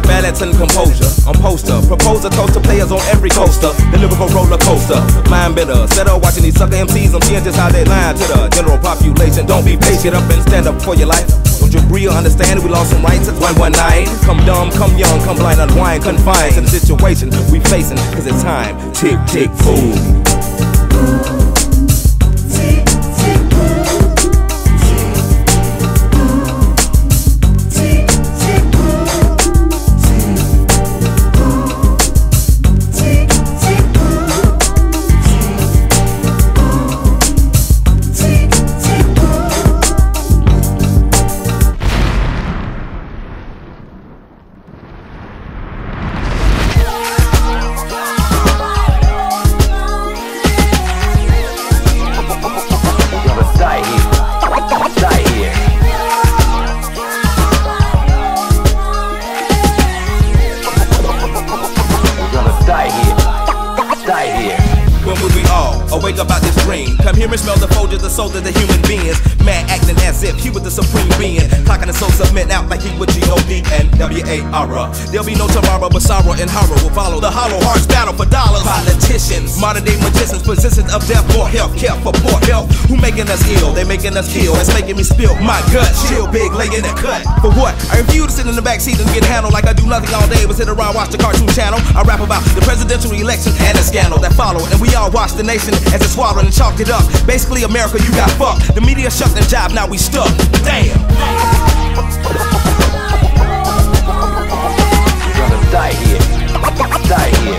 got balance and composure. I'm poster, propose a toast to players on every coaster. The lyrical roller coaster, mind bitter. Instead of watching these sucker MCs, I'm seeing just how they lie to the general population. Don't be patient, get up and stand up for your life. Don't you agree or understand? We lost some rights at one night. Come dumb, come young, come blind, unwind, confined to the situation we facing. Cause it's time, tick, tick, boom. Awake up out this dream. Come here and smell the folds of the souls of the human beings. Man acting as if he was the supreme being. Clocking the soul submit out like he would G-O-D and W-A-R-A. There'll be no tomorrow, but sorrow and horror will follow. The hollow hearts battle for dollars. Politicians, modern day magicians, positions of death for health, care for poor health. Who making us ill? They making us kill. It's making me spill my gut. Chill big, lay in the cut. For what? I refuse to sit in the backseat and get handled like I do nothing all day but sit around watch the cartoon channel. I rap about the presidential election and the scandal that followed, and we all watch the nation as it swallowed and chalked it up. Basically, America, you got fucked. The media shut their job, now we stuck. Damn. You're gonna die here. Die here.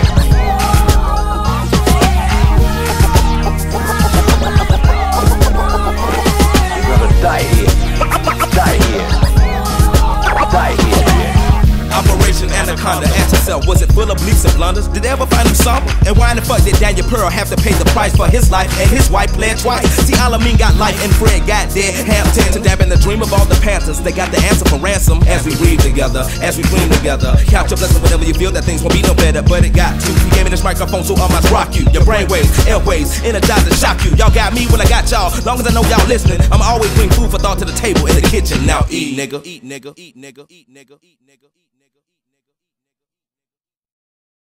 You're gonna die here. Die here. Die here. Operation Anaconda, ask yourself, was it full of leaps and blunders? Did they ever find him somber? And why in the fuck did Daniel Pearl have to pay the price for his life and his wife played twice? See, Alameen got life and Fred got dead. Hampton to dab in the dream of all the Panthers. They got the answer for ransom as we breathe together, as we dream together. Count your blessings whenever you feel that things won't be no better, but it got to. You gave me this microphone, so I must rock you. Your brainwaves, airwaves, energize and shock you. Y'all got me when I got y'all. Long as I know y'all listening, I'ma always bring food for thought to the table in the kitchen. Now eat, nigga. Eat, nigga. Eat, nigga. Eat, nigga. Eat, nigga.